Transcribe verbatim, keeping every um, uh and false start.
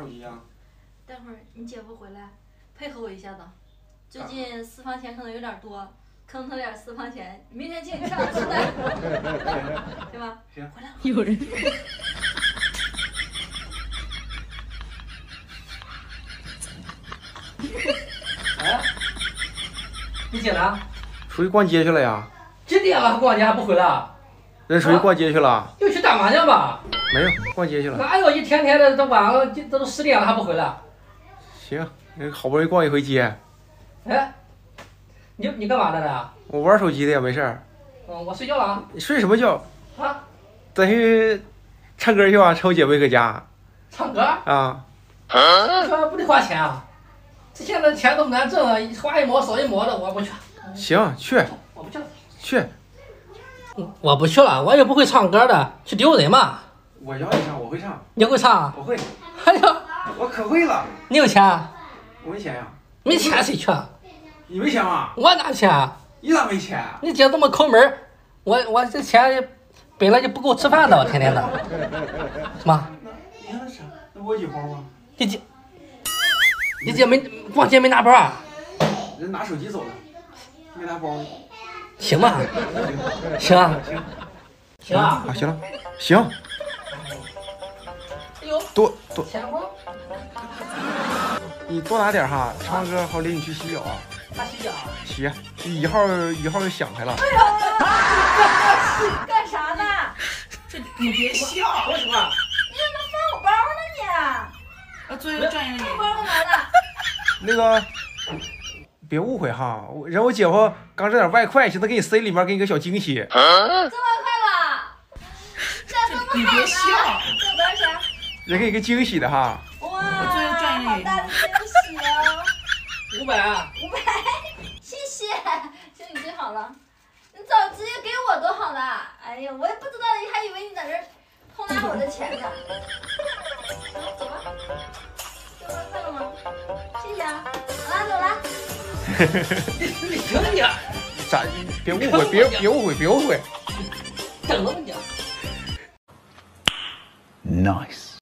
手机啊？ 待会儿你姐夫回来，配合我一下子。最近私房钱可能有点多，坑他点私房钱，明天请你吃好吃的，对吧？ 行， 回来。 有人。 哎，你姐呢？ 出去逛街去了呀？ 几点了？逛街还不回来？ 人出去逛街去了？ 又去打麻将吧？ 没有，逛街去了。 哪有一天天的都晚了，这都十点了还不回来？ 行，好不容易逛一回街。 哎，你你干嘛的呢？ 我玩手机的呀，没事儿。 嗯，我睡觉了啊。 你睡什么觉？ 啊？ 咱去唱歌去吧，趁我姐妹搁家。 唱歌？ 啊。 这不得花钱啊？这现在钱都难挣了，花一毛少一毛的，我不去。 行，去。 我不去了。 去。 我不去了，我也不会唱歌的，去丢人嘛。 我教你唱，我会唱。 你会唱？ 我会。 哎呀， 我可会了。 你有钱？ 我没钱呀。 没钱谁去？ 你没钱吗？ 我哪钱？ 你咋没钱？ 你姐这么抠门，我我这钱本来就不够吃饭的，我天天的。什么？ 你看那啥，那我有包吗？ 你姐，你姐没逛街没拿包啊？ 人拿手机走了，没拿包。 行吧，行啊，行啊， 啊，行了，行。 哎呦， 多多， 钱包。 你多拿点哈，唱歌好领你去洗脚啊。 他洗脚。 洗，一号一号又想开了。 哎呦，干啥呢？ 这你别笑。 为什么？ 你怎么翻我包呢你？ 啊，作为专业人我包干嘛呢？ 那个，别误会哈，人我姐夫刚挣点外快，寻思给你塞里面，给你个小惊喜。 挣外快了，这这么好呢？ 你别笑。 挣多少钱？ 人给你个惊喜的哈。 哇， 作为专业人好大的惊喜哦！ 五百。 五百，谢谢，谢谢你最好了。你早直接给我多好呢！哎呀，我也不知道，还以为你在这儿偷拿我的钱呢。走吧，挣外快了吗？谢谢啊，好了，走了。 你行你， 咋？别误会，别别误会，别误会。 等着你。 Nice.